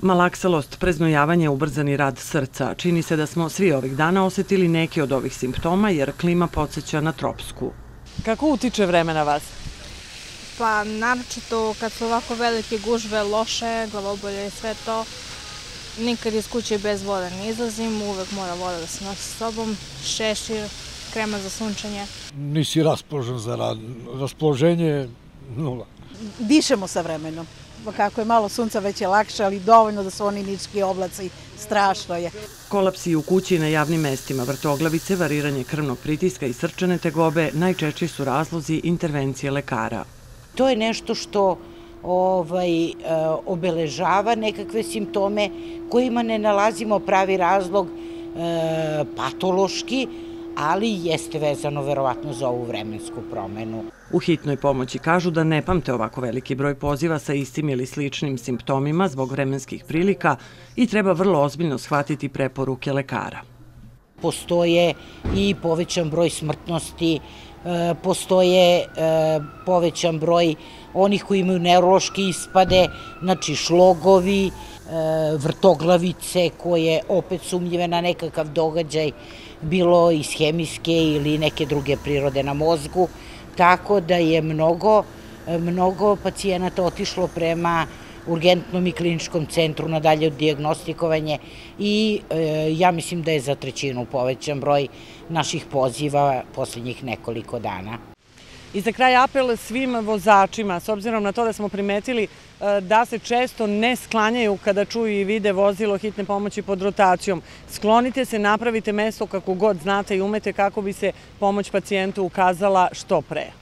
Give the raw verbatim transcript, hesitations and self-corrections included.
Malaksalost, preznojavanje, ubrzani rad srca. Čini se da smo svi ovih dana osetili neki od ovih simptoma jer klima podsjeća na tropsku. Kako utiče vreme na vas? Pa naročito kad su ovako velike gužve, loše, glavobolje i sve to. Nikad iz kuće bez vode ne izlazim, uvek mora voda da se nosi s sobom, šešir, krema za sunčanje. Nisi raspoložen za rad, raspoloženje nula. Dišemo sa vremenom. Kako je malo sunca već je lakše, ali dovoljno da su oni nički oblaci, strašno je. Kolapsi u kući i na javnim mestima, vrtoglavice, variranje krvnog pritiska i srčane tegobe najčešći su razlozi intervencije lekara. To je nešto što ovaj, obeležava nekakve simptome kojima ne nalazimo pravi razlog e, patološki, ali jeste vezano verovatno za ovu vremensku promenu. U hitnoj pomoći kažu da ne pamte ovako veliki broj poziva sa istim ili sličnim simptomima zbog vremenskih prilika i treba vrlo ozbiljno shvatiti preporuke lekara. Postoje i povećan broj smrtnosti, postoje povećan broj onih koji imaju neurološke ispade, znači šlogovi, vrtoglavice koje opet sumnjive na nekakav događaj, bilo iz hemijske ili neke druge prirode na mozgu, tako da je mnogo, mnogo pacijenata otišlo prema urgentnom i kliničkom centru na dalje dijagnostikovanje i e, ja mislim da je za trećinu povećan broj naših poziva posljednjih nekoliko dana. I za kraj apel svim vozačima, s obzirom na to da smo primetili da se često ne sklanjaju kada čuju i vide vozilo hitne pomoći pod rotacijom. Sklonite se, napravite mesto kako god znate i umete kako bi se pomoć pacijentu ukazala što pre.